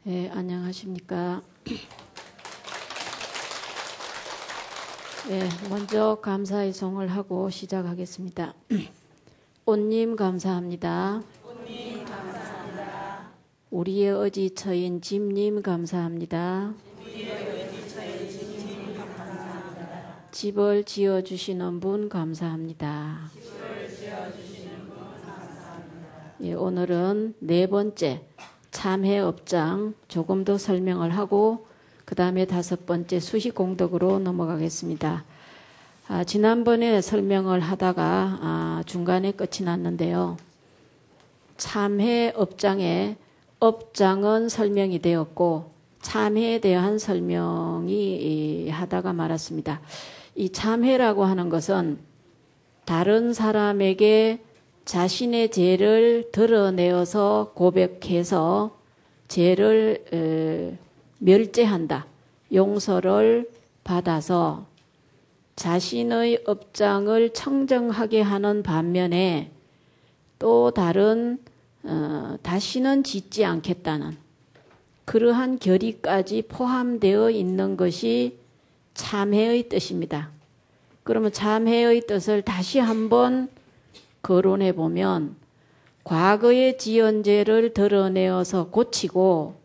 네, 안녕하십니까. 네, 먼저 감사의 송을 하고 시작하겠습니다. 온님 감사합니다. 온님 감사합니다. 우리의 의지처인 집님 감사합니다. 우리의 의지처인 집님 감사합니다. 집을 지어주시는 분 감사합니다. 집을 지어주시는 분 감사합니다. 예, 오늘은 네 번째 참회 업장 조금 더 설명을 하고 그 다음에 다섯 번째 수식 공덕으로 넘어가겠습니다. 지난번에 설명을 하다가 중간에 끝이 났는데요. 참회 업장에 업장은 설명이 되었고 참회에 대한 설명이 하다가 말았습니다. 이 참회라고 하는 것은 다른 사람에게 자신의 죄를 드러내어서 고백해서 죄를 멸제한다. 용서를 받아서 자신의 업장을 청정하게 하는 반면에 또 다른 다시는 짓지 않겠다는 그러한 결의까지 포함되어 있는 것이 참회의 뜻입니다. 그러면 참회의 뜻을 다시 한번 거론해 보면 과거의 지은 죄를 드러내어서 고치고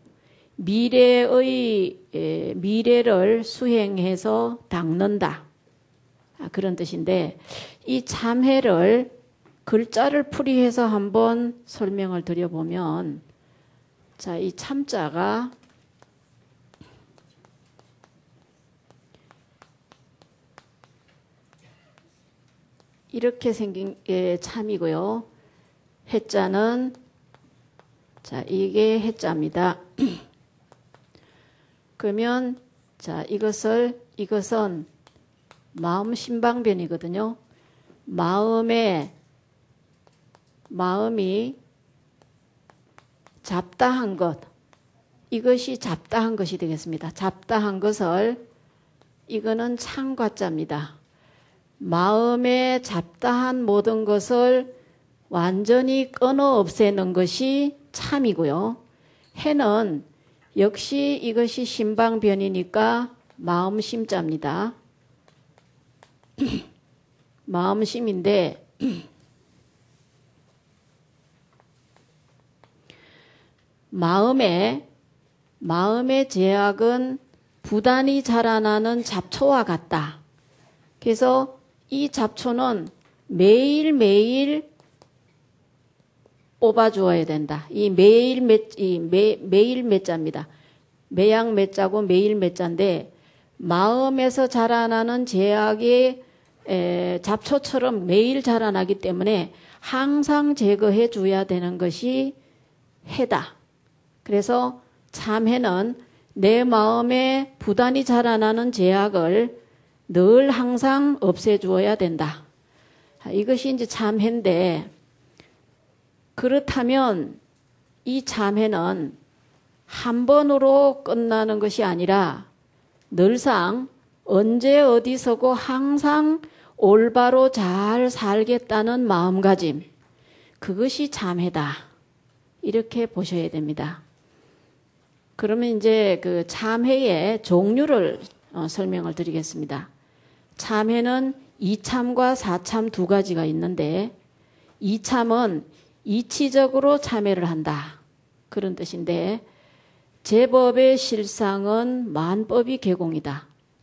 미래를 수행해서 닦는다. 그런 뜻인데 이 참회를 글자를 풀이해서 한번 설명을 드려보면 자, 이 참자가 이렇게 생긴 게 참이고요. 해자는 자, 이게 해자입니다. 그러면 자, 이것은 마음 신방변이거든요. 마음이 잡다한 것, 이것이 잡다한 것이 되겠습니다. 잡다한 것을 이거는 참과자입니다. 마음에 잡다한 모든 것을 완전히 끊어 없애는 것이 참이고요. 해는 역시 이것이 신방변이니까 마음심자입니다. 마음심인데 마음의 제약은 부단히 자라나는 잡초와 같다. 그래서 이 잡초는 매일매일 뽑아주어야 된다. 이 매일 몇 자입니다. 매양 몇 자고 매일 몇 자인데 마음에서 자라나는 제약이 잡초처럼 매일 자라나기 때문에 항상 제거해 줘야 되는 것이 해다. 그래서 참해는 내 마음에 부단히 자라나는 제약을 늘 항상 없애주어야 된다. 이것이 이제 참해인데 그렇다면 이 참회는 한 번으로 끝나는 것이 아니라 늘상 언제 어디서고 항상 올바로 잘 살겠다는 마음가짐, 그것이 참회다. 이렇게 보셔야 됩니다. 그러면 이제 그 참회의 종류를 설명을 드리겠습니다. 참회는 이참과 사참 두 가지가 있는데 이참은 이치적으로 참회를 한다. 그런 뜻인데 제법의 실상은 만법이 개공이다.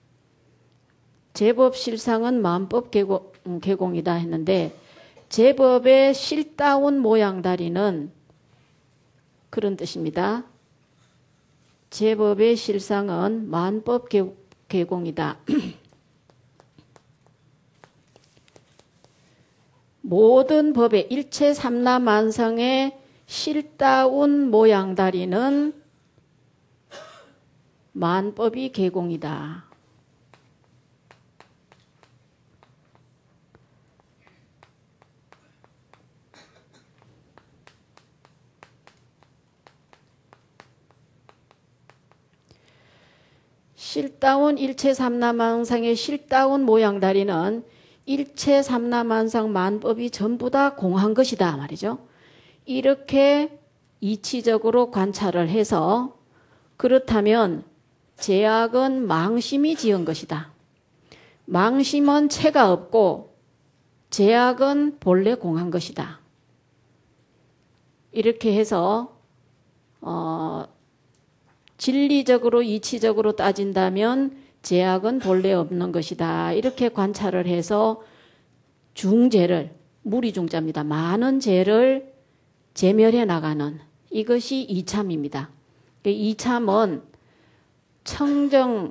제법 실상은 만법 개공이다 했는데 제법의 실다운 모양다리는 그런 뜻입니다. 제법의 실상은 만법 개공이다. 모든 법의 일체 삼라만상의 실다운 모양다리는 만법이 개공이다. 실다운 일체 삼라만상의 실다운 모양다리는 일체 삼라만상 만법이 전부 다 공한 것이다 말이죠. 이렇게 이치적으로 관찰을 해서 그렇다면 제약은 망심이 지은 것이다. 망심은 체가 없고 제약은 본래 공한 것이다. 이렇게 해서 진리적으로 이치적으로 따진다면 제약은 본래 없는 것이다. 이렇게 관찰을 해서 중죄를, 무리중자입니다. 많은 죄를 제멸해 나가는 이것이 이참입니다. 이참은 청정,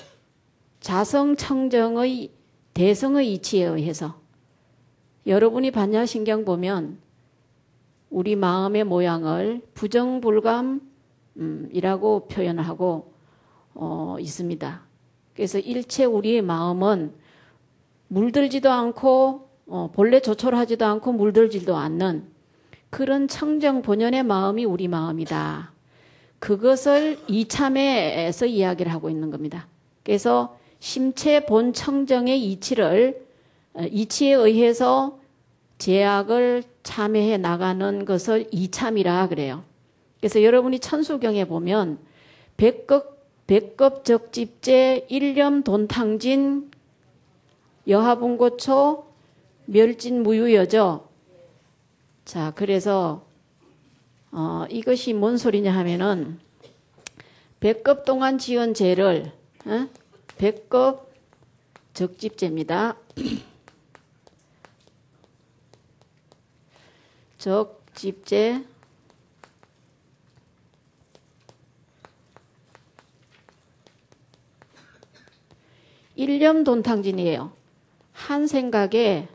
자성청정의 대성의 이치에 의해서 여러분이 반야신경 보면 우리 마음의 모양을 부정불감이라고 표현을 하고 있습니다. 그래서 일체 우리의 마음은 물들지도 않고 본래 조촐하지도 않고 물들지도 않는 그런 청정 본연의 마음이 우리 마음이다. 그것을 이참에서 이야기를 하고 있는 겁니다. 그래서 심체 본 청정의 이치에 의해서 제약을 참여해 나가는 것을 이참이라 그래요. 그래서 여러분이 천수경에 보면 백급적집제 일념돈탕진 여하분고초 멸진무유여죠. 자, 그래서 이것이 뭔 소리냐 하면은 백급 동안 지은 죄를 백급 적집제입니다. 적집제 일념돈탕진이에요. 한 생각에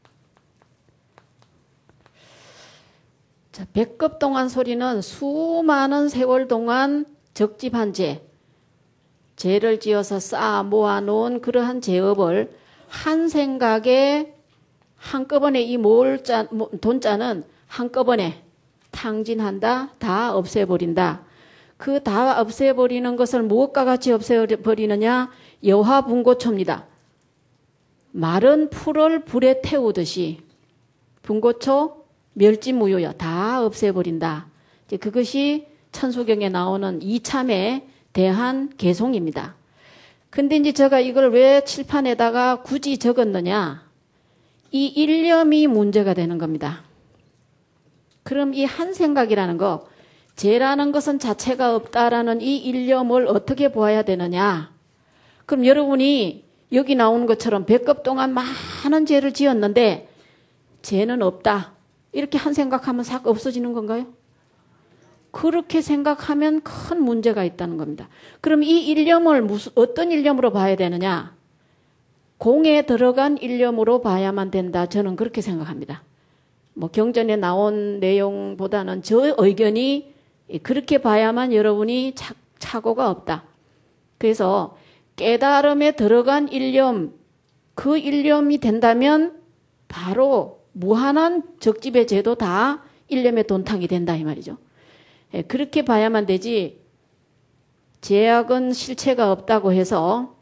자, 백급 동안 소리는 수많은 세월 동안 적집한 죄를 지어서 쌓아 모아놓은 그러한 죄업을 한 생각에 한꺼번에 이 돈자는 한꺼번에 탕진한다, 다 없애버린다. 그 다 없애버리는 것을 무엇과 같이 없애버리느냐? 여화분고초입니다. 마른 풀을 불에 태우듯이 분고초 멸진무효야. 다 없애버린다. 이제 그것이 천수경에 나오는 이참에 대한 개송입니다. 근데 이제 제가 이걸 왜 칠판에다가 굳이 적었느냐? 이 일념이 문제가 되는 겁니다. 그럼 이 한 생각이라는 거, 죄라는 것은 자체가 없다라는 이 일념을 어떻게 보아야 되느냐? 그럼 여러분이 여기 나오는 것처럼 100급 동안 많은 죄를 지었는데 죄는 없다. 이렇게 한 생각하면 싹 없어지는 건가요? 그렇게 생각하면 큰 문제가 있다는 겁니다. 그럼 이 일념을 어떤 일념으로 봐야 되느냐? 공에 들어간 일념으로 봐야만 된다. 저는 그렇게 생각합니다. 경전에 나온 내용보다는 저 의견이 그렇게 봐야만 여러분이 착오가 없다. 그래서 깨달음에 들어간 일념, 그 일념이 된다면 바로 무한한 적집의 죄도 다 일념의 돈탕이 된다 이 말이죠. 그렇게 봐야만 되지 제약은 실체가 없다고 해서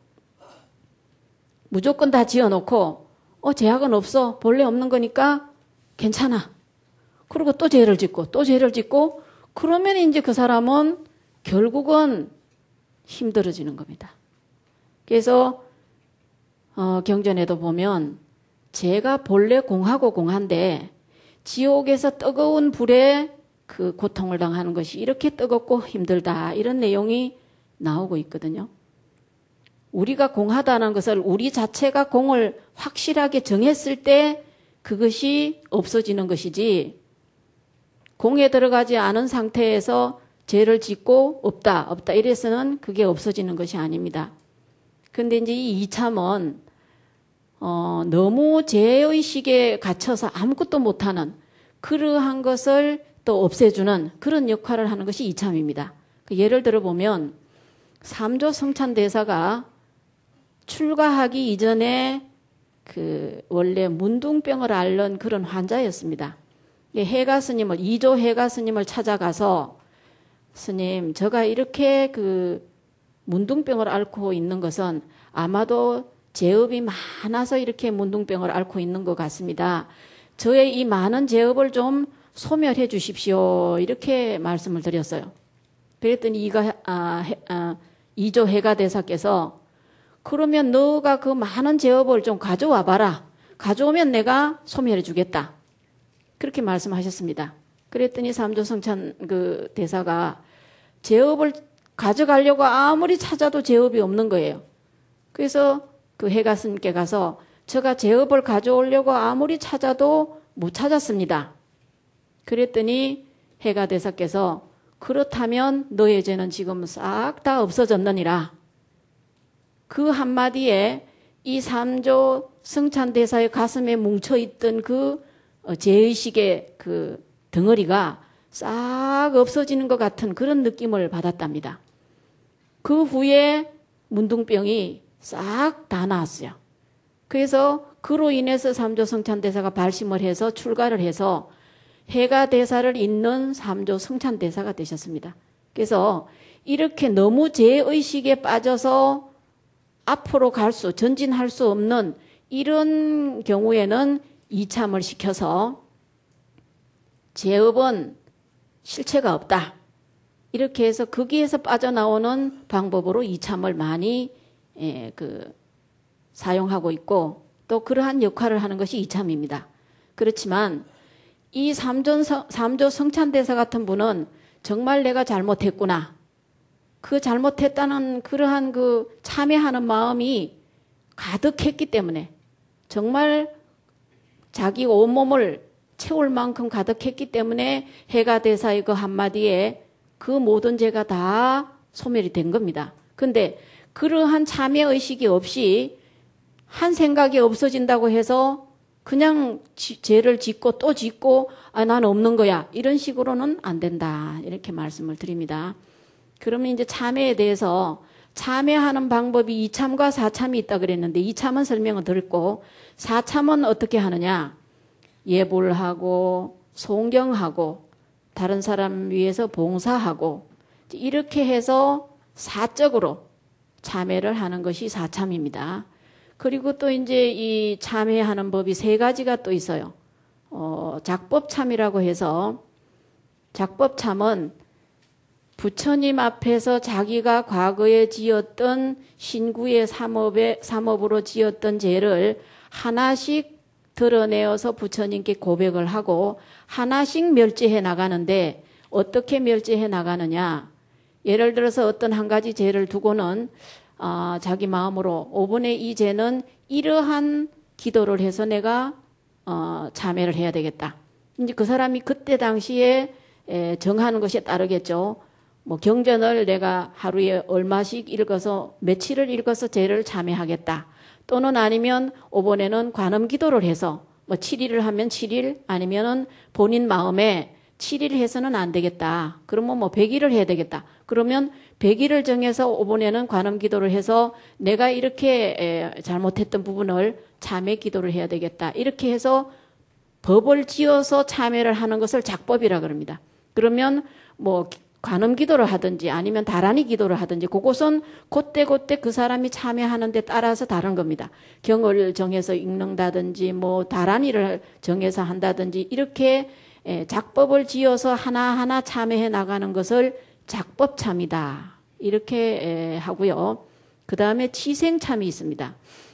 무조건 다 지어놓고 제약은 없어. 본래 없는 거니까 괜찮아. 그리고 또 죄를 짓고 또 죄를 짓고 그러면 이제 그 사람은 결국은 힘들어지는 겁니다. 그래서 경전에도 보면 죄가 본래 공하고 공한데 지옥에서 뜨거운 불에 그 고통을 당하는 것이 이렇게 뜨겁고 힘들다. 이런 내용이 나오고 있거든요. 우리가 공하다는 것을 우리 자체가 공을 확실하게 정했을 때 그것이 없어지는 것이지 공에 들어가지 않은 상태에서 죄를 짓고 없다 이래서는 그게 없어지는 것이 아닙니다. 근데 이제 이 이참은 너무 죄의식에 갇혀서 아무것도 못하는 그러한 것을 또 없애주는 그런 역할을 하는 것이 이참입니다. 예를 들어보면 삼조 성찬대사가 출가하기 이전에 원래 문둥병을 앓는 그런 환자였습니다. 해가 스님을, 이조 해가 스님을 찾아가서 스님, 제가 이렇게 문둥병을 앓고 있는 것은 아마도 죄업이 많아서 이렇게 문둥병을 앓고 있는 것 같습니다. 저의 이 많은 죄업을 좀 소멸해 주십시오. 이렇게 말씀을 드렸어요. 그랬더니 이조 해가대사께서 그러면 너가 그 많은 제업을 좀 가져와 봐라. 가져오면 내가 소멸해 주겠다. 그렇게 말씀하셨습니다. 그랬더니 삼조성찬 그 대사가 제업을 가져가려고 아무리 찾아도 제업이 없는 거예요. 그래서 그 해가스님께 가서 제가 제업을 가져오려고 아무리 찾아도 못 찾았습니다. 그랬더니 해가대사께서 그렇다면 너의 죄는 지금 싹 다 없어졌느니라. 그 한마디에 이 삼조 성찬대사의 가슴에 뭉쳐있던 그 죄의식의 그 덩어리가 싹 없어지는 것 같은 그런 느낌을 받았답니다. 그 후에 문둥병이 싹 다 나았어요. 그래서 그로 인해서 삼조 성찬대사가 발심을 해서 출가를 해서 해가대사를 잇는 삼조 성찬대사가 되셨습니다. 그래서 이렇게 너무 죄의식에 빠져서 앞으로 전진할 수 없는 이런 경우에는 이참을 시켜서 제업은 실체가 없다. 이렇게 해서 거기에서 빠져나오는 방법으로 이참을 많이 사용하고 있고 또 그러한 역할을 하는 것이 이참입니다. 그렇지만 이 삼조 성찬대사 같은 분은 정말 내가 잘못했구나. 그 잘못했다는 그러한 그 참회하는 마음이 가득했기 때문에 정말 자기 온몸을 채울 만큼 가득했기 때문에 해가대사의 그 한마디에 그 모든 죄가 다 소멸이 된 겁니다. 근데 그러한 참회의식이 없이 한 생각이 없어진다고 해서 그냥 죄를 짓고 또 짓고 난 없는 거야. 이런 식으로는 안 된다. 이렇게 말씀을 드립니다. 그러면 이제 참회에 대해서 참회하는 방법이 이참과 사참이 있다 그랬는데 이참은 설명을 드렸고 사참은 어떻게 하느냐. 예불 하고 송경하고 다른 사람 위해서 봉사하고 이렇게 해서 사적으로 참회를 하는 것이 사참입니다. 그리고 또 이제 이 참회하는 법이 세 가지가 또 있어요. 작법참이라고 해서 작법참은 부처님 앞에서 자기가 과거에 지었던 신구의 삼업으로 지었던 죄를 하나씩 드러내어서 부처님께 고백을 하고 하나씩 멸제해 나가는데 어떻게 멸제해 나가느냐. 예를 들어서 어떤 한 가지 죄를 두고는 자기 마음으로 이번에 이 죄는 이러한 기도를 해서 내가 참회를 해야 되겠다. 이제 그 사람이 그때 당시에 정하는 것에 따르겠죠. 뭐 경전을 내가 하루에 얼마씩 읽어서 며칠을 읽어서 죄를 참회하겠다. 또는 아니면 이번에는 관음기도를 해서 뭐 7일을 하면 7일 아니면은 본인 마음에 7일 해서는 안 되겠다. 그러면 뭐 100일을 해야 되겠다. 그러면 100일을 정해서 이번에는 관음기도를 해서 내가 이렇게 잘못했던 부분을 참회 기도를 해야 되겠다. 이렇게 해서 법을 지어서 참회를 하는 것을 작법이라 그럽니다. 그러면 뭐 관음기도를 하든지 아니면 다란이 기도를 하든지 그것은 그때 그 사람이 참여하는 데 따라서 다른 겁니다. 경을 정해서 읽는다든지 뭐 다란이를 정해서 한다든지 이렇게 작법을 지어서 하나하나 참여해 나가는 것을 작법참이다. 이렇게 하고요. 그 다음에 치생참이 있습니다.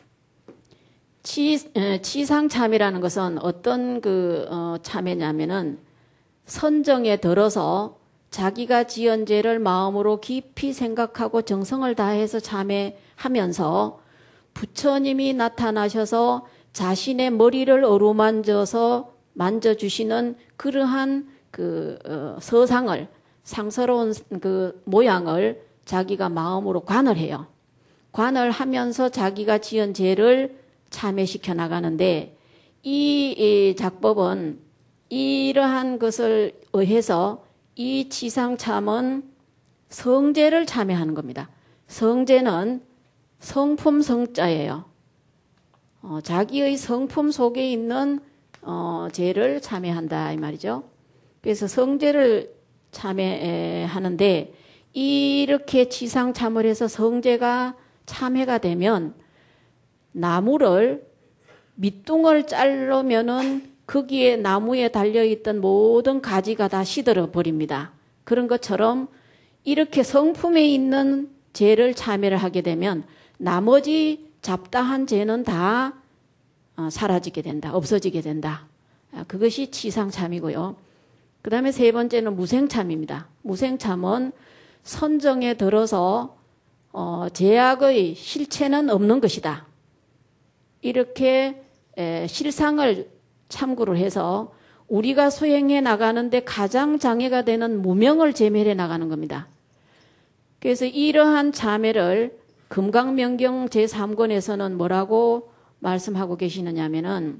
치상참이라는 것은 어떤 참회냐면은 선정에 들어서 자기가 지은 죄를 마음으로 깊이 생각하고 정성을 다해서 참회하면서 부처님이 나타나셔서 자신의 머리를 어루만져서 만져주시는 그러한 서상을 상스러운 그 모양을 자기가 마음으로 관을 해요. 관을 하면서 자기가 지은 죄를 참회시켜 나가는데 이 작법은 이러한 것을 의해서 이 치상참은 성죄를 참회하는 겁니다. 성죄는 성품 성자예요. 자기의 성품 속에 있는 죄를 참회한다 이 말이죠. 그래서 성죄를 참회하는데 이렇게 치상참을 해서 성죄가 참회가 되면 나무를 밑둥을 자르면은 거기에 나무에 달려있던 모든 가지가 다 시들어 버립니다. 그런 것처럼 이렇게 성품에 있는 죄를 참여를 하게 되면 나머지 잡다한 죄는 다 사라지게 된다. 없어지게 된다. 그것이 치상참이고요. 그 다음에 세 번째는 무생참입니다. 무생참은 선정에 들어서 제약의 실체는 없는 것이다. 이렇게 실상을 참고를 해서 우리가 수행해 나가는데 가장 장애가 되는 무명을 제멸해 나가는 겁니다. 그래서 이러한 참회를 금강명경 제3권에서는 뭐라고 말씀하고 계시느냐면은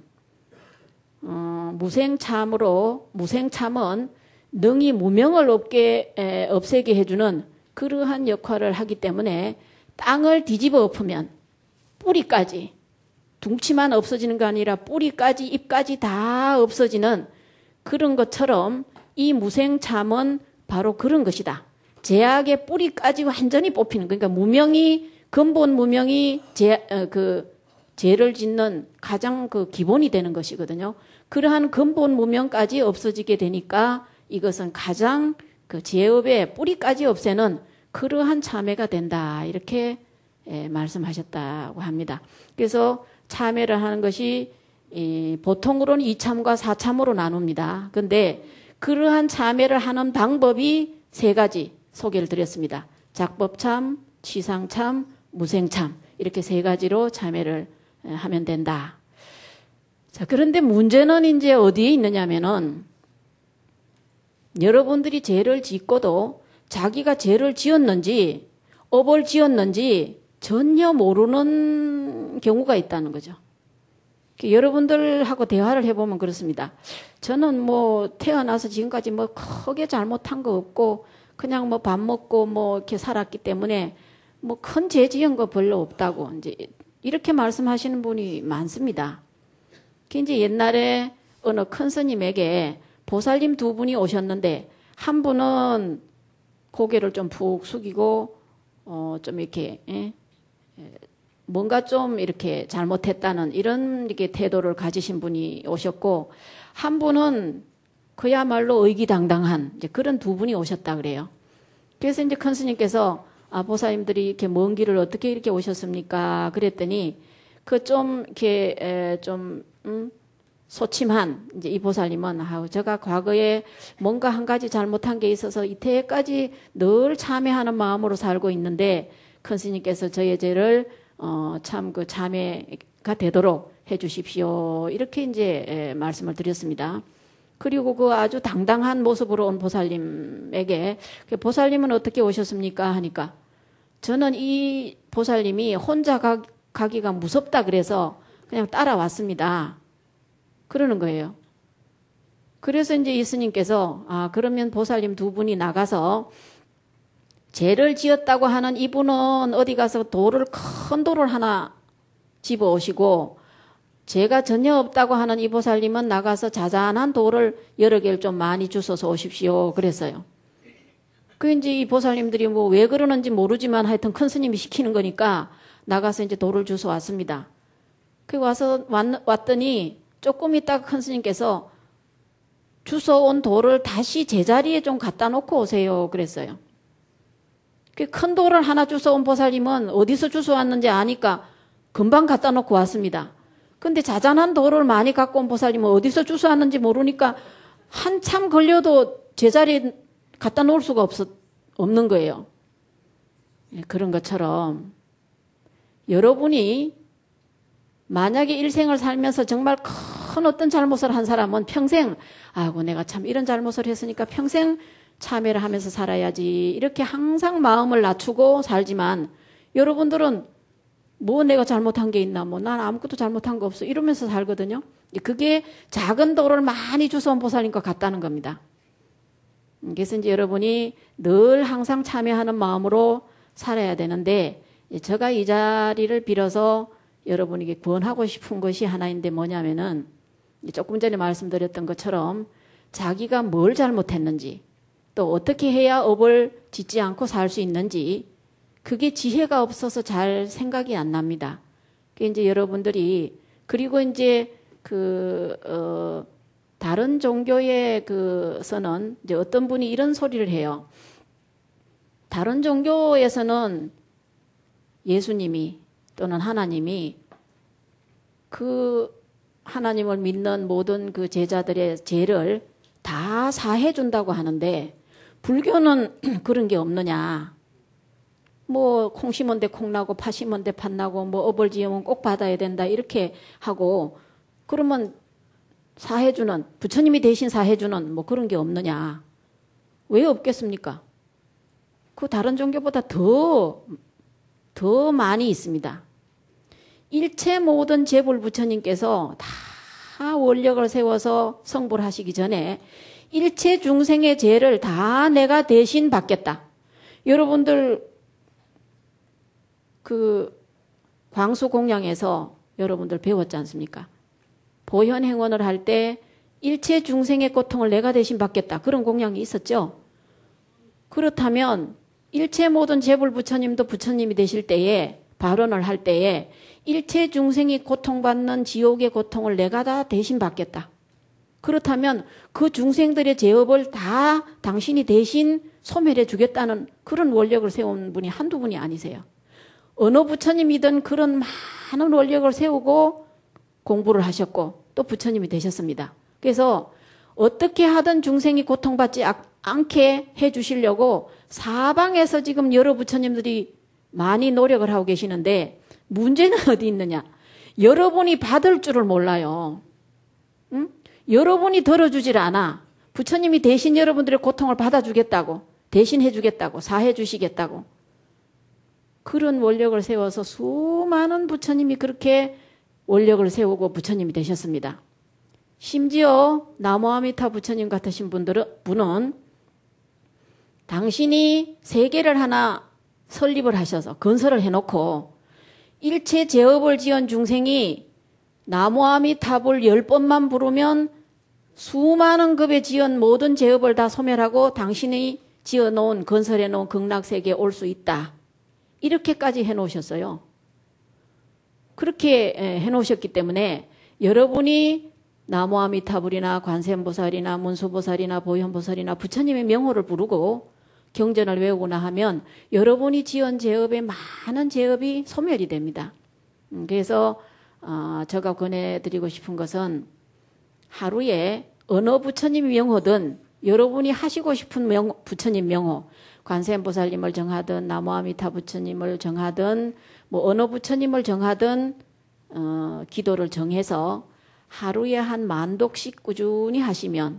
무생참은 능히 무명을 없애게 해주는 그러한 역할을 하기 때문에 땅을 뒤집어 엎으면 뿌리까지 둥치만 없어지는 게 아니라 뿌리까지 잎까지 다 없어지는 그런 것처럼 이 무생참은 바로 그런 것이다. 제약의 뿌리까지 완전히 뽑히는, 그러니까 근본 무명이 죄를 짓는 가장 그 기본이 되는 것이거든요. 그러한 근본 무명까지 없어지게 되니까 이것은 가장 그 죄업의 뿌리까지 없애는 그러한 참회가 된다. 이렇게 말씀하셨다고 합니다. 그래서 참회를 하는 것이 보통으로는 2참과 4참으로 나눕니다. 그런데 그러한 참회를 하는 방법이 세 가지 소개를 드렸습니다. 작법참, 치상참, 무생참 이렇게 세 가지로 참회를 하면 된다. 자, 그런데 문제는 이제 어디에 있느냐면은 여러분들이 죄를 짓고도 자기가 죄를 지었는지 업을 지었는지 전혀 모르는 경우가 있다는 거죠. 여러분들하고 대화를 해보면 그렇습니다. 저는 뭐 태어나서 지금까지 뭐 크게 잘못한 거 없고 그냥 뭐 밥 먹고 뭐 이렇게 살았기 때문에 뭐 큰 죄 지은 거 별로 없다고 이제 이렇게 말씀하시는 분이 많습니다. 이제 옛날에 어느 큰 스님에게 보살님 두 분이 오셨는데 한 분은 고개를 좀 푹 숙이고 좀 이렇게 뭔가 좀 이렇게 잘못했다는 이런 이렇게 태도를 가지신 분이 오셨고 한 분은 그야말로 의기당당한 이제 그런 두 분이 오셨다 그래요. 그래서 이제 큰 스님께서 보살님들이 이렇게 먼 길을 어떻게 이렇게 오셨습니까? 그랬더니 그 좀 이렇게 소침한 이제 이 보살님은 제가 과거에 뭔가 한 가지 잘못한 게 있어서 이때까지 늘 참회하는 마음으로 살고 있는데 큰 스님께서 저의 죄를 참 그 참회가 되도록 해 주십시오. 이렇게 이제 말씀을 드렸습니다. 그리고 그 아주 당당한 모습으로 온 보살님에게 보살님은 어떻게 오셨습니까? 하니까 저는 이 보살님이 혼자 가기가 무섭다 그래서 그냥 따라왔습니다. 그러는 거예요. 그래서 이제 이 스님께서 그러면 보살님 두 분이 나가서 죄를 지었다고 하는 이분은 어디 가서 큰 돌을 하나 집어 오시고 죄가 전혀 없다고 하는 이 보살님은 나가서 자잘한 돌을 여러 개를 좀 많이 주워서 오십시오. 그랬어요. 그 이제 이 보살님들이 뭐 왜 그러는지 모르지만 하여튼 큰 스님이 시키는 거니까 나가서 이제 돌을 주워 왔습니다. 그 와서 왔더니 조금 있다가 큰 스님께서 주워온 돌을 다시 제자리에 좀 갖다 놓고 오세요. 그랬어요. 그 큰 돌을 하나 주워온 보살님은 어디서 주워왔는지 아니까 금방 갖다 놓고 왔습니다. 근데 자잘한 돌을 많이 갖고 온 보살님은 어디서 주워왔는지 모르니까 한참 걸려도 제자리에 갖다 놓을 수가 없는 거예요. 그런 것처럼 여러분이 만약에 일생을 살면서 정말 큰 어떤 잘못을 한 사람은 평생 내가 참 이런 잘못을 했으니까 평생 참회를 하면서 살아야지 이렇게 항상 마음을 낮추고 살지만 여러분들은 뭐 내가 잘못한 게 있나 난 아무것도 잘못한 거 없어 이러면서 살거든요. 그게 작은 돌을 많이 주워온 보살님과 같다는 겁니다. 그래서 이제 여러분이 늘 항상 참회하는 마음으로 살아야 되는데 제가 이 자리를 빌어서 여러분에게 구원하고 싶은 것이 하나인데 뭐냐면은 조금 전에 말씀드렸던 것처럼 자기가 뭘 잘못했는지 또 어떻게 해야 업을 짓지 않고 살 수 있는지 그게 지혜가 없어서 잘 생각이 안 납니다. 그게 이제 여러분들이 그리고 이제 다른 종교의 서는 이제 어떤 분이 이런 소리를 해요. 다른 종교에서는 예수님이 또는 하나님이 그 하나님을 믿는 모든 그 제자들의 죄를 다 사해 준다고 하는데 불교는 그런 게 없느냐. 뭐 콩 심은 데 콩 나고 파 심은 데 팥 나고 뭐 업을 지으면 꼭 받아야 된다 이렇게 하고 그러면 사해주는 부처님이 대신 사해주는 뭐 그런 게 없느냐. 왜 없겠습니까? 그 다른 종교보다 더 많이 있습니다. 일체 모든 제불 부처님께서 다 원력을 세워서 성불 하시기 전에 일체 중생의 죄를 다 내가 대신 받겠다. 여러분들 그 광수공양에서 여러분들 배웠지 않습니까? 보현행원을 할 때 일체 중생의 고통을 내가 대신 받겠다. 그런 공양이 있었죠. 그렇다면 일체 모든 제불 부처님도 부처님이 되실 때에 발언을 할 때에 일체 중생이 고통받는 지옥의 고통을 내가 다 대신 받겠다. 그렇다면 그 중생들의 죄업을 다 당신이 대신 소멸해 주겠다는 그런 원력을 세운 분이 한두 분이 아니세요. 어느 부처님이든 그런 많은 원력을 세우고 공부를 하셨고 또 부처님이 되셨습니다. 그래서 어떻게 하든 중생이 고통받지 않게 해 주시려고 사방에서 지금 여러 부처님들이 많이 노력을 하고 계시는데 문제는 어디 있느냐. 여러분이 받을 줄을 몰라요. 응? 여러분이 들어주질 않아. 부처님이 대신 여러분들의 고통을 받아주겠다고 대신 해주겠다고 사해 주시겠다고 그런 원력을 세워서 수많은 부처님이 그렇게 원력을 세우고 부처님이 되셨습니다. 심지어 나무아미타 부처님 같으신 분은 당신이 세계를 하나 설립을 하셔서 건설을 해놓고 일체 제업을 지은 중생이 나무아미타불 10번만 부르면 수많은 급에 지은 모든 제업을 다 소멸하고 당신이 지어놓은 건설해놓은 극락세계에 올 수 있다. 이렇게까지 해놓으셨어요. 그렇게 해놓으셨기 때문에 여러분이 나무아미타불이나 관세음보살이나 문수보살이나 보현보살이나 부처님의 명호를 부르고 경전을 외우거나 하면 여러분이 지은 제업의 많은 제업이 소멸이 됩니다. 그래서 제가 권해드리고 싶은 것은 하루에 어느 부처님 명호든 여러분이 하시고 싶은 부처님 명호 관세음보살님을 정하든 나무아미타 부처님을 정하든 뭐 어느 부처님을 정하든 기도를 정해서 하루에 한 10,000독씩 꾸준히 하시면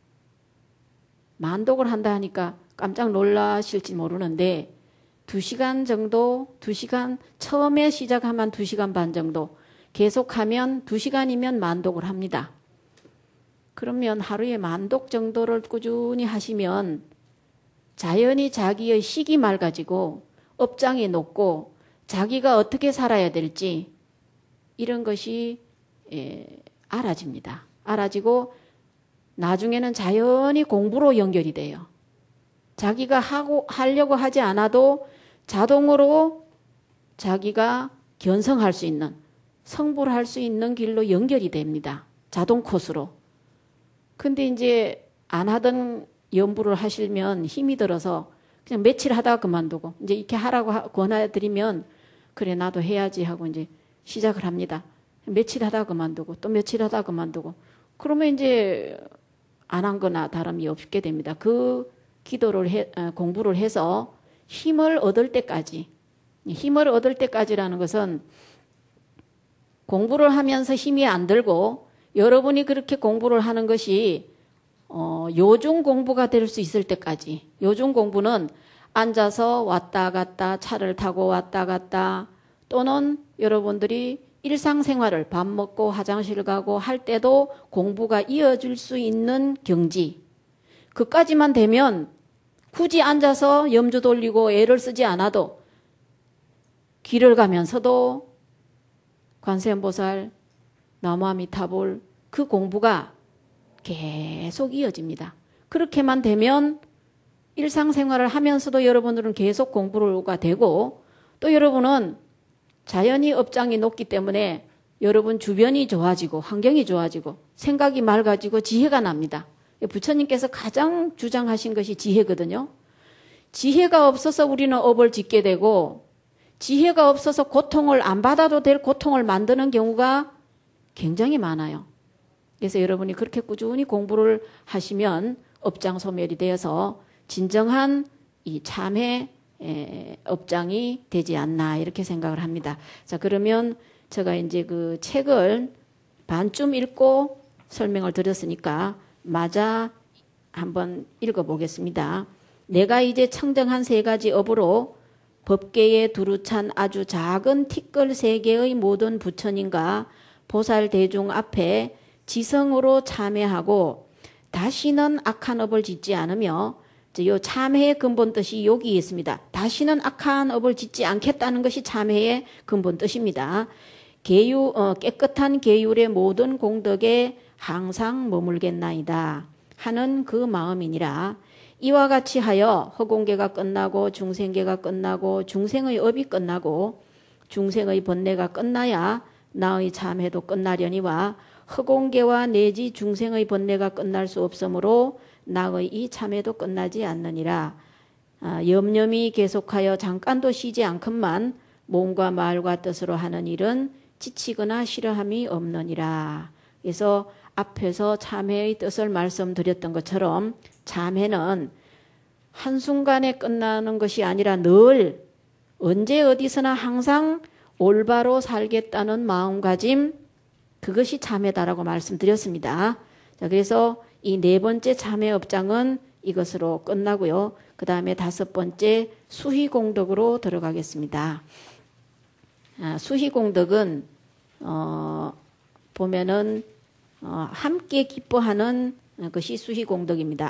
만독을 한다 하니까 깜짝 놀라실지 모르는데 2시간 정도 2시간 처음에 시작하면 2시간 반 정도 계속하면 2시간이면 만독을 합니다. 그러면 하루에 10,000독 정도를 꾸준히 하시면 자연히 자기의 식이 맑아지고 업장이 높고 자기가 어떻게 살아야 될지 이런 것이 알아집니다. 알아지고 나중에는 자연히 공부로 연결이 돼요. 자기가 하려고 하지 않아도 자동으로 자기가 견성할 수 있는 성불할 수 있는 길로 연결이 됩니다. 자동 코스로. 근데 이제 안 하던 연부를 하시면 힘이 들어서 그냥 며칠 하다가 그만두고 이제 이렇게 하라고 권해드리면 그래 나도 해야지 하고 이제 시작을 합니다. 며칠 하다가 그만두고 또 며칠 하다가 그만두고 그러면 이제 안 한 거나 다름이 없게 됩니다. 그 기도를 공부를 해서 힘을 얻을 때까지 힘을 얻을 때까지라는 것은 공부를 하면서 힘이 안 들고 여러분이 그렇게 공부를 하는 것이 요중 공부가 될 수 있을 때까지 요중 공부는 앉아서 왔다 갔다 차를 타고 왔다 갔다 또는 여러분들이 일상생활을 밥 먹고 화장실 가고 할 때도 공부가 이어질 수 있는 경지 그까지만 되면 굳이 앉아서 염주 돌리고 애를 쓰지 않아도 길을 가면서도 관세음보살 나무아미타불 그 공부가 계속 이어집니다. 그렇게만 되면 일상생활을 하면서도 여러분들은 계속 공부가 되고 또 여러분은 자연히 업장이 높기 때문에 여러분 주변이 좋아지고 환경이 좋아지고 생각이 맑아지고 지혜가 납니다. 부처님께서 가장 주장하신 것이 지혜거든요. 지혜가 없어서 우리는 업을 짓게 되고 지혜가 없어서 고통을 안 받아도 될 고통을 만드는 경우가 굉장히 많아요. 그래서 여러분이 그렇게 꾸준히 공부를 하시면 업장 소멸이 되어서 진정한 이 참회 업장이 되지 않나 이렇게 생각을 합니다. 자, 그러면 제가 이제 그 책을 반쯤 읽고 설명을 드렸으니까 마저 한번 읽어보겠습니다. 내가 이제 청정한 세 가지 업으로 법계에 두루 찬 아주 작은 티끌 세 개의 모든 부처님과 보살 대중 앞에 지성으로 참회하고 다시는 악한 업을 짓지 않으며 이 참회의 근본 뜻이 여기 있습니다. 다시는 악한 업을 짓지 않겠다는 것이 참회의 근본 뜻입니다. 깨끗한 계율의 모든 공덕에 항상 머물겠나이다 하는 그 마음이니라. 이와 같이 하여 허공계가 끝나고 중생계가 끝나고 중생의 업이 끝나고 중생의 번뇌가 끝나야 나의 참회도 끝나려니와 허공계와 내지 중생의 번뇌가 끝날 수 없으므로 나의 이 참회도 끝나지 않느니라. 염염이 계속하여 잠깐도 쉬지 않건만 몸과 말과 뜻으로 하는 일은 지치거나 싫어함이 없느니라. 그래서 앞에서 참회의 뜻을 말씀드렸던 것처럼 참회는 한순간에 끝나는 것이 아니라 늘 언제 어디서나 항상 올바로 살겠다는 마음가짐, 그것이 참회다라고 말씀드렸습니다. 자, 그래서 이 네 번째 참회 업장은 이것으로 끝나고요. 그 다음에 다섯 번째 수희공덕으로 들어가겠습니다. 수희공덕은 보면은 함께 기뻐하는 것이 수희공덕입니다.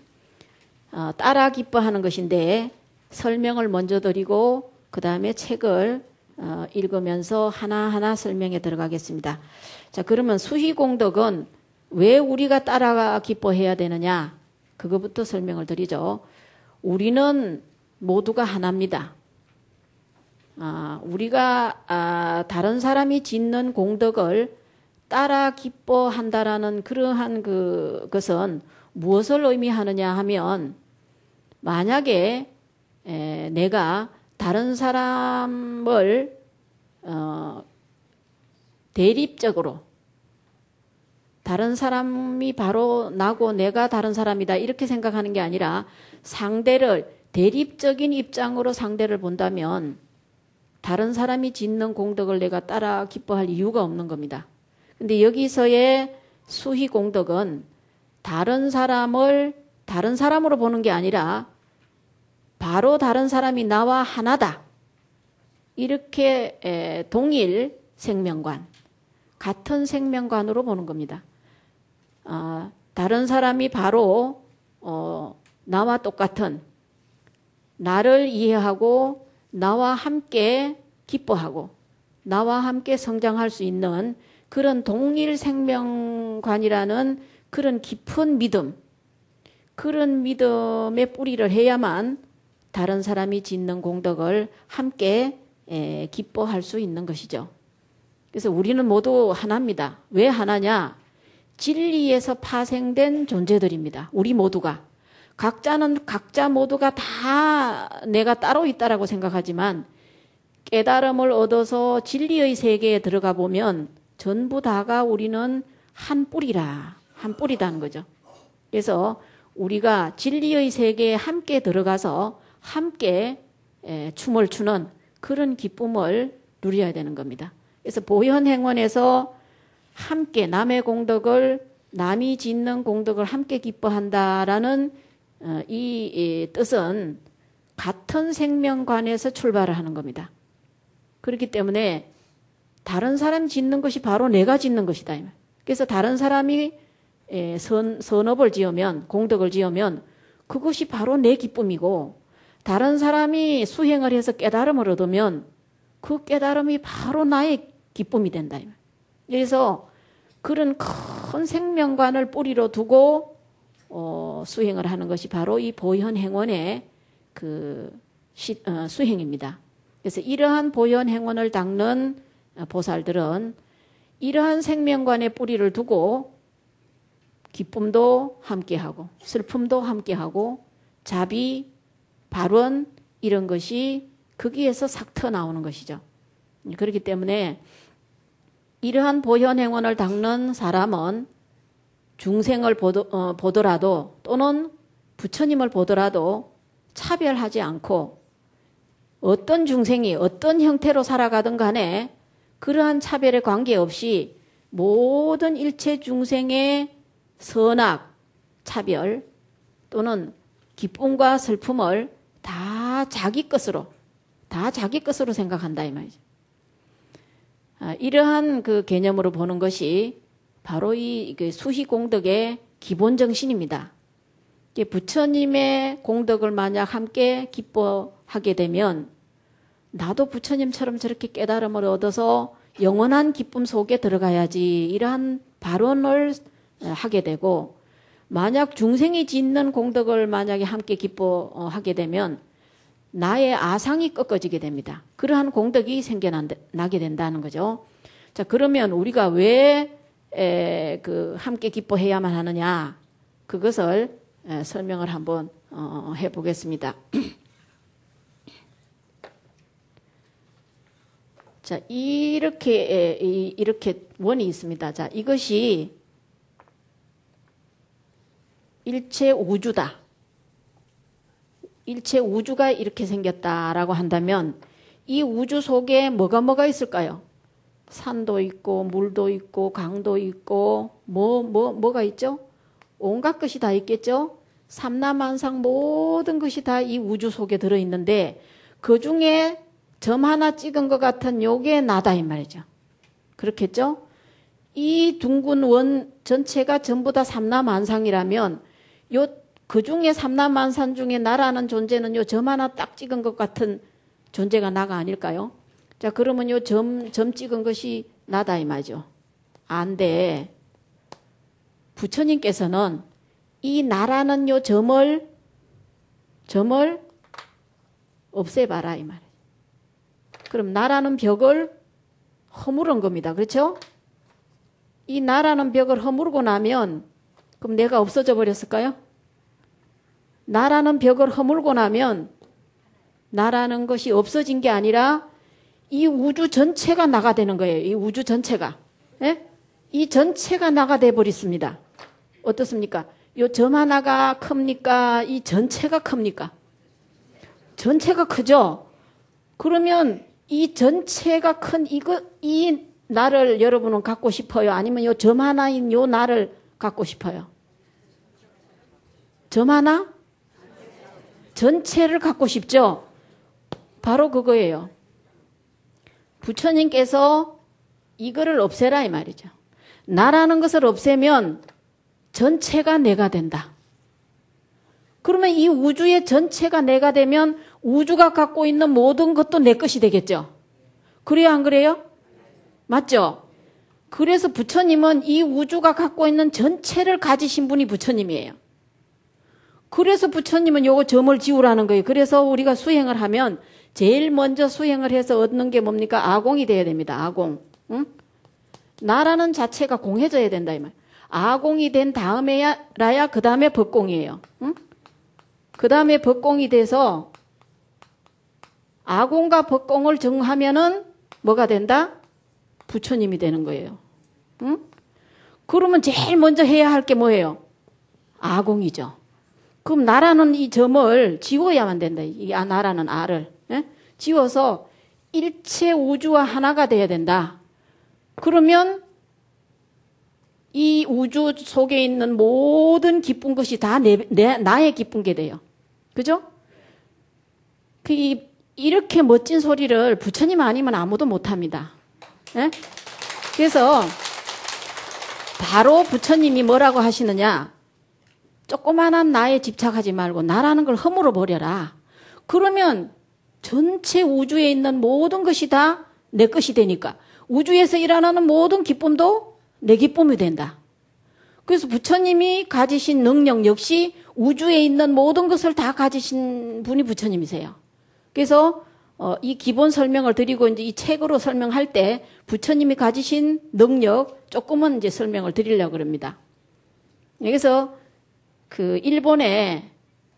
따라 기뻐하는 것인데 설명을 먼저 드리고 그 다음에 책을 읽으면서 하나하나 설명에 들어가겠습니다. 자, 그러면 수희공덕은 왜 우리가 따라 기뻐해야 되느냐? 그거부터 설명을 드리죠. 우리는 모두가 하나입니다. 우리가 다른 사람이 짓는 공덕을 따라 기뻐한다라는 그러한 그것은 무엇을 의미하느냐 하면 만약에 내가 다른 사람을 대립적으로 다른 사람이 바로 나고 내가 다른 사람이다 이렇게 생각하는 게 아니라 상대를 대립적인 입장으로 상대를 본다면 다른 사람이 짓는 공덕을 내가 따라 기뻐할 이유가 없는 겁니다. 근데 여기서의 수희공덕은 다른 사람을 다른 사람으로 보는 게 아니라 바로 다른 사람이 나와 하나다. 이렇게 동일 생명관, 같은 생명관으로 보는 겁니다. 다른 사람이 바로 나와 똑같은 나를 이해하고 나와 함께 기뻐하고 나와 함께 성장할 수 있는 그런 동일 생명관이라는 그런 깊은 믿음, 그런 믿음의 뿌리를 해야만 다른 사람이 짓는 공덕을 함께 기뻐할 수 있는 것이죠. 그래서 우리는 모두 하나입니다. 왜 하나냐? 진리에서 파생된 존재들입니다. 우리 모두가. 각자는 각자 모두가 다 내가 따로 있다라고 생각하지만 깨달음을 얻어서 진리의 세계에 들어가 보면 전부 다가 우리는 한 뿌리라. 한 뿌리다는 거죠. 그래서 우리가 진리의 세계에 함께 들어가서 함께 춤을 추는 그런 기쁨을 누려야 되는 겁니다. 그래서 보현행원에서 함께 남의 공덕을 남이 짓는 공덕을 함께 기뻐한다라는 이 뜻은 같은 생명관에서 출발을 하는 겁니다. 그렇기 때문에 다른 사람이 짓는 것이 바로 내가 짓는 것이다. 그래서 다른 사람이 선업을 지으면 공덕을 지으면 그것이 바로 내 기쁨이고 다른 사람이 수행을 해서 깨달음을 얻으면 그 깨달음이 바로 나의 기쁨이 된다. 그래서 그런 큰 생명관을 뿌리로 두고 수행을 하는 것이 바로 이 보현행원의 수행입니다. 그래서 이러한 보현행원을 닦는 보살들은 이러한 생명관의 뿌리를 두고 기쁨도 함께하고 슬픔도 함께하고 자비, 발언 이런 것이 거기에서 싹 터나오는 것이죠. 그렇기 때문에 이러한 보현행원을 닦는 사람은 중생을 보더라도 또는 부처님을 보더라도 차별하지 않고 어떤 중생이 어떤 형태로 살아가든 간에 그러한 차별에 관계없이 모든 일체 중생의 선악, 차별 또는 기쁨과 슬픔을 다 자기 것으로 생각한다 이 말이죠. 이러한 그 개념으로 보는 것이 바로 이 수희공덕의 기본 정신입니다. 부처님의 공덕을 만약 함께 기뻐하게 되면 나도 부처님처럼 저렇게 깨달음을 얻어서 영원한 기쁨 속에 들어가야지 이러한 발언을 하게 되고 만약 중생이 짓는 공덕을 만약에 함께 기뻐하게 되면 나의 아상이 꺾어지게 됩니다. 그러한 공덕이 생겨나게 된다는 거죠. 자, 그러면 우리가 왜 함께 기뻐해야만 하느냐? 그것을 설명을 한번 해보겠습니다. 자, 이렇게 원이 있습니다. 자, 이것이 일체 우주다. 일체 우주가 이렇게 생겼다라고 한다면 이 우주 속에 뭐가 있을까요? 산도 있고 물도 있고 강도 있고 뭐가 있죠? 온갖 것이 다 있겠죠? 삼라만상 모든 것이 다 이 우주 속에 들어있는데 그중에 점 하나 찍은 것 같은 요게 나다 이 말이죠. 그렇겠죠? 이 둥근 원 전체가 전부 다 삼라만상이라면 그 중에 삼라만상 중에 나라는 존재는 요 점 하나 딱 찍은 것 같은 존재가 나가 아닐까요? 자, 그러면 요 점 찍은 것이 나다 이 말이죠. 안 돼. 부처님께서는 이 나라는 요 점을 없애봐라 이 말이에요. 그럼 나라는 벽을 허물은 겁니다. 그렇죠? 이 나라는 벽을 허물고 나면 그럼 내가 없어져 버렸을까요? 나라는 벽을 허물고 나면 나라는 것이 없어진 게 아니라 이 우주 전체가 나가 되는 거예요. 이 우주 전체가. 예? 이 전체가 나가 돼 버렸습니다. 어떻습니까? 요 점 하나가 큽니까? 이 전체가 큽니까? 전체가 크죠? 그러면 이 전체가 큰 이 나를 여러분은 갖고 싶어요? 아니면 요 점 하나인 요 나를 갖고 싶어요? 점 하나? 전체를 갖고 싶죠? 바로 그거예요. 부처님께서 이거를 없애라 이 말이죠. 나라는 것을 없애면 전체가 내가 된다. 그러면 이 우주의 전체가 내가 되면 우주가 갖고 있는 모든 것도 내 것이 되겠죠. 그래요, 안 그래요? 맞죠? 그래서 부처님은 이 우주가 갖고 있는 전체를 가지신 분이 부처님이에요. 그래서 부처님은 요거 점을 지우라는 거예요. 그래서 우리가 수행을 하면 제일 먼저 수행을 해서 얻는 게 뭡니까? 아공이 돼야 됩니다. 아공. 응? 나라는 자체가 공해져야 된다 이 말. 아공이 된 다음에야 그 다음에 법공이에요. 응? 그 다음에 법공이 돼서 아공과 법공을 정하면은 뭐가 된다? 부처님이 되는 거예요. 응? 그러면 제일 먼저 해야 할 게 뭐예요? 아공이죠. 그럼 나라는 이 점을 지워야만 된다. 이 나라는 아를. 예? 지워서 일체 우주와 하나가 돼야 된다. 그러면 이 우주 속에 있는 모든 기쁜 것이 다 나의 기쁜 게 돼요. 그죠? 이렇게 멋진 소리를 부처님 아니면 아무도 못합니다. 예? 그래서 바로 부처님이 뭐라고 하시느냐? 조그만한 나에 집착하지 말고 나라는 걸 허물어 버려라. 그러면 전체 우주에 있는 모든 것이 다 내 것이 되니까 우주에서 일어나는 모든 기쁨도 내 기쁨이 된다. 그래서 부처님이 가지신 능력 역시 우주에 있는 모든 것을 다 가지신 분이 부처님이세요. 그래서 이 기본 설명을 드리고 이제 이 책으로 설명할 때 부처님이 가지신 능력 조금은 이제 설명을 드리려고 합니다. 그래서 그 일본에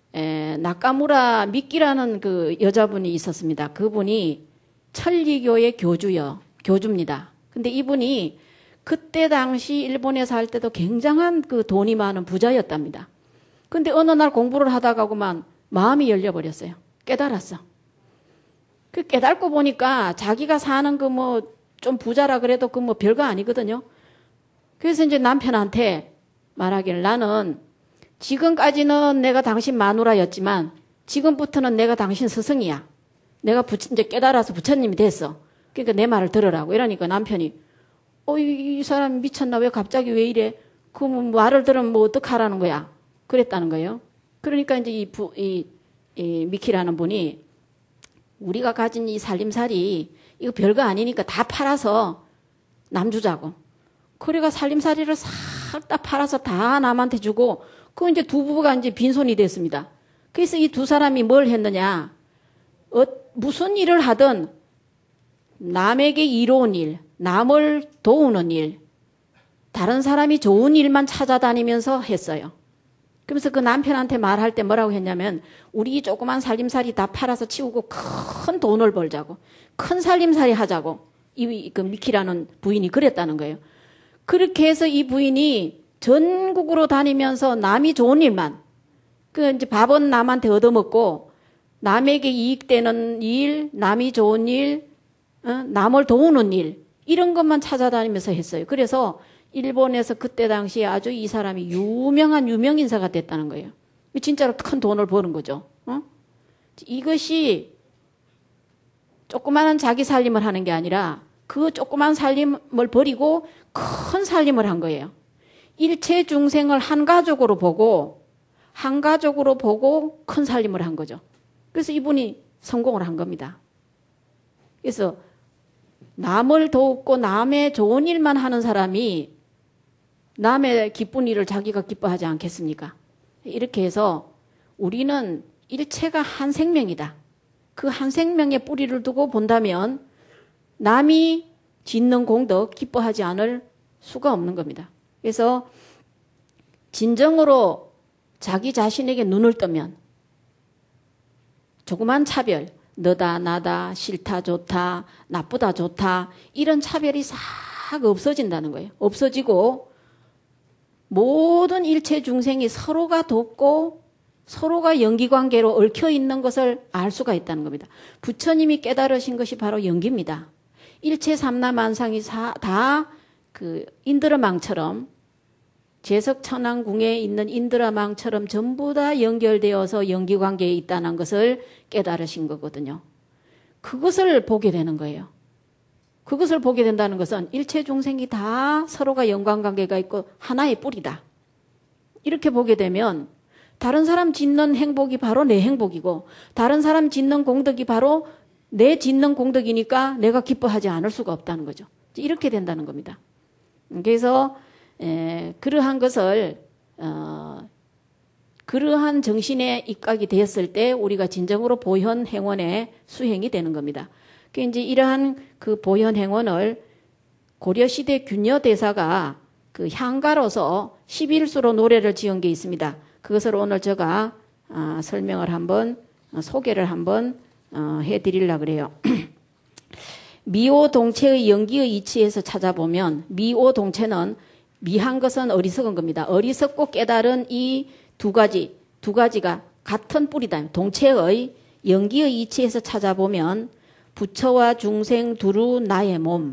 나카무라 미키라는 그 여자분이 있었습니다. 그분이 천리교의 교주입니다. 근데 이분이 그때 당시 일본에 살 때도 굉장한 그 돈이 많은 부자였답니다. 근데 어느 날 공부를 하다가 그만 마음이 열려버렸어요. 깨달았어. 그 깨닫고 보니까 자기가 사는 그 뭐 좀 부자라 그래도 그 뭐 별거 아니거든요. 그래서 이제 남편한테 말하기를 나는 지금까지는 내가 당신 마누라였지만 지금부터는 내가 당신 스승이야. 내가 이제 깨달아서 부처님이 됐어. 그러니까 내 말을 들으라고. 이러니까 남편이 이 사람 미쳤나? 왜 갑자기 왜 이래? 그 말을 들으면 뭐 어떡하라는 거야? 그랬다는 거예요. 그러니까 이제 이 미키라는 분이 우리가 가진 이 살림살이 이거 별거 아니니까 다 팔아서 남 주자고. 그래가 살림살이를 싹 다 팔아서 다 남한테 주고 그 이제 두 부부가 이제 빈손이 됐습니다. 그래서 이 두 사람이 뭘 했느냐? 무슨 일을 하든 남에게 이로운 일, 남을 도우는 일, 다른 사람이 좋은 일만 찾아다니면서 했어요. 그러면서 그 남편한테 말할 때 뭐라고 했냐면 우리 조그만 살림살이 다 팔아서 치우고 큰 돈을 벌자고. 큰 살림살이 하자고. 그 미키라는 부인이 그랬다는 거예요. 그렇게 해서 이 부인이 전국으로 다니면서 남이 좋은 일만, 그 이제 밥은 남한테 얻어먹고 남에게 이익되는 일, 남이 좋은 일, 남을 도우는 일, 이런 것만 찾아다니면서 했어요. 그래서 일본에서 그때 당시에 아주 이 사람이 유명한 유명인사가 됐다는 거예요. 진짜로 큰 돈을 버는 거죠. 이것이 조그마한 자기 살림을 하는 게 아니라 그 조그만 살림을 버리고 큰 살림을 한 거예요. 일체 중생을 한 가족으로 보고 큰 살림을 한 거죠. 그래서 이분이 성공을 한 겁니다. 그래서 남을 돕고 남의 좋은 일만 하는 사람이 남의 기쁜 일을 자기가 기뻐하지 않겠습니까? 이렇게 해서 우리는 일체가 한 생명이다. 그 한 생명의 뿌리를 두고 본다면 남이 짓는 공덕 기뻐하지 않을 수가 없는 겁니다. 그래서 진정으로 자기 자신에게 눈을 뜨면 조그만 차별, 너다 나다 싫다 좋다 나쁘다 좋다 이런 차별이 싹 없어진다는 거예요. 없어지고 모든 일체 중생이 서로가 돕고 서로가 연기관계로 얽혀있는 것을 알 수가 있다는 겁니다. 부처님이 깨달으신 것이 바로 연기입니다. 일체 삼라만상이 다 그 인드라망처럼 제석천왕궁에 있는 인드라망처럼 전부 다 연결되어서 연기관계에 있다는 것을 깨달으신 거거든요. 그것을 보게 되는 거예요. 그것을 보게 된다는 것은 일체 중생이 다 서로가 연관관계가 있고 하나의 뿌리다. 이렇게 보게 되면 다른 사람 짓는 행복이 바로 내 행복이고 다른 사람 짓는 공덕이 바로 내 짓는 공덕이니까 내가 기뻐하지 않을 수가 없다는 거죠. 이렇게 된다는 겁니다. 그래서 그러한 것을 그러한 정신에 입각이 되었을 때 우리가 진정으로 보현 행원의 수행이 되는 겁니다. 그 이제 이러한 그 보현 행원을 고려시대 균여 대사가 그 향가로서 11수로 노래를 지은 게 있습니다. 그것을 오늘 제가 설명을 한번 소개를 한번 해드리려고 그래요. 미오동체의 연기의 이치에서 찾아보면 미오동체는 미한 것은 어리석은 겁니다. 어리석고 깨달은 이 두 가지가 같은 뿌리다. 동체의 연기의 이치에서 찾아보면 부처와 중생 두루 나의 몸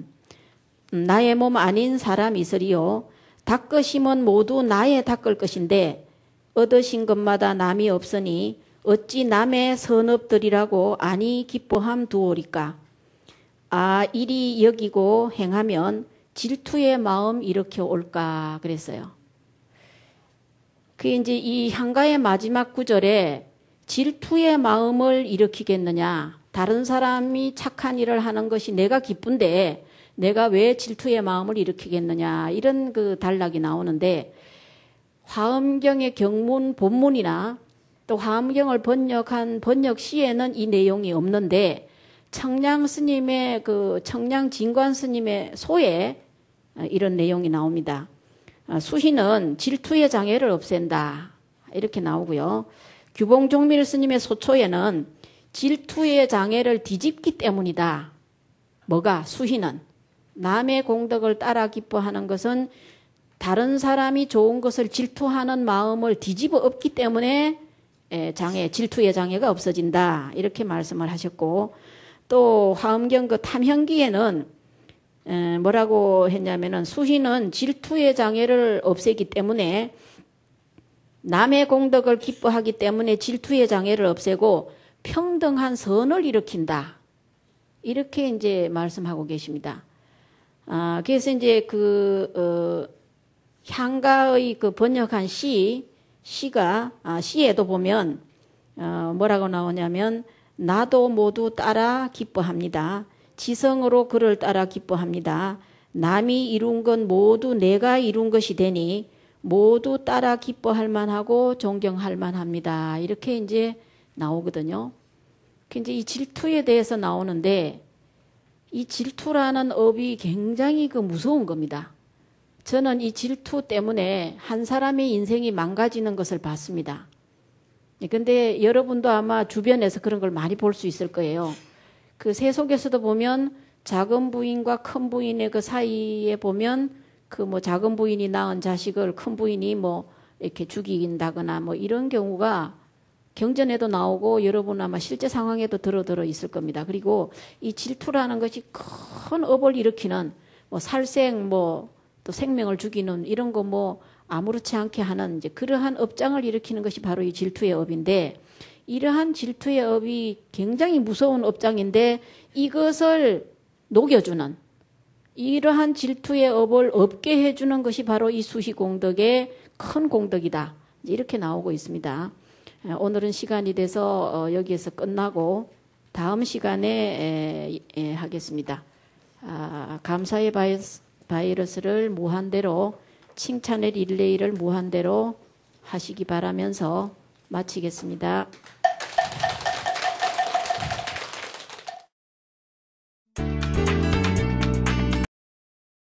아닌 사람 있으리요. 닦으심은 모두 나의 닦을 것인데 얻으신 것마다 남이 없으니 어찌 남의 선업들이라고 아니 기뻐함 두오리까. 이리 여기고 행하면 질투의 마음 일으켜 올까 그랬어요. 그 이제 이 향가의 마지막 구절에 질투의 마음을 일으키겠느냐. 다른 사람이 착한 일을 하는 것이 내가 기쁜데 내가 왜 질투의 마음을 일으키겠느냐. 이런 그 단락이 나오는데 화엄경의 경문 본문이나 또 화엄경을 번역한 번역시에는 이 내용이 없는데 청량 스님의 그 청량 진관 스님의 소에 이런 내용이 나옵니다. 수희는 질투의 장애를 없앤다. 이렇게 나오고요. 규봉종밀 스님의 소초에는 질투의 장애를 뒤집기 때문이다. 뭐가? 수희는. 남의 공덕을 따라 기뻐하는 것은 다른 사람이 좋은 것을 질투하는 마음을 뒤집어 엎기 때문에 질투의 장애가 없어진다. 이렇게 말씀을 하셨고, 또 화엄경 그 탐현기에는 뭐라고 했냐면은 수희는 질투의 장애를 없애기 때문에 남의 공덕을 기뻐하기 때문에 질투의 장애를 없애고 평등한 선을 일으킨다. 이렇게 이제 말씀하고 계십니다. 그래서 이제 향가의 그 번역한 시가 시에도 보면 뭐라고 나오냐면 나도 모두 따라 기뻐합니다. 지성으로 그를 따라 기뻐합니다. 남이 이룬 건 모두 내가 이룬 것이 되니 모두 따라 기뻐할 만하고 존경할 만합니다. 이렇게 이제 나오거든요. 이제 이 질투에 대해서 나오는데 이 질투라는 업이 굉장히 무서운 겁니다. 저는 이 질투 때문에 한 사람의 인생이 망가지는 것을 봤습니다. 근데 여러분도 아마 주변에서 그런 걸 많이 볼 수 있을 거예요. 그 세속에서도 보면 작은 부인과 큰 부인의 그 사이에 보면 작은 부인이 낳은 자식을 큰 부인이 이렇게 죽인다거나 이런 경우가 경전에도 나오고 여러분 아마 실제 상황에도 들어 있을 겁니다. 그리고 이 질투라는 것이 큰 업을 일으키는 살생 또 생명을 죽이는 이런 거 아무렇지 않게 하는 이제 그러한 업장을 일으키는 것이 바로 이 질투의 업인데, 이러한 질투의 업이 굉장히 무서운 업장인데 이것을 녹여주는, 이러한 질투의 업을 없게 해주는 것이 바로 이 수희 공덕의 큰 공덕이다. 이렇게 나오고 있습니다. 오늘은 시간이 돼서 여기에서 끝나고 다음 시간에 하겠습니다. 감사의 바이러스를 무한대로, 칭찬의 릴레이를 무한대로 하시기 바라면서 마치겠습니다.